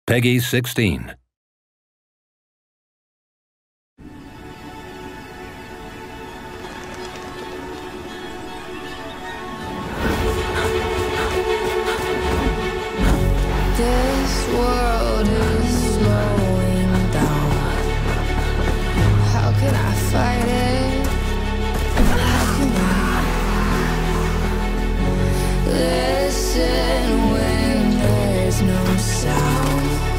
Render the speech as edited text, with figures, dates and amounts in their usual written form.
Peggy 16. This world is slowing down. How can I fight it? How can I listen when there's no sound?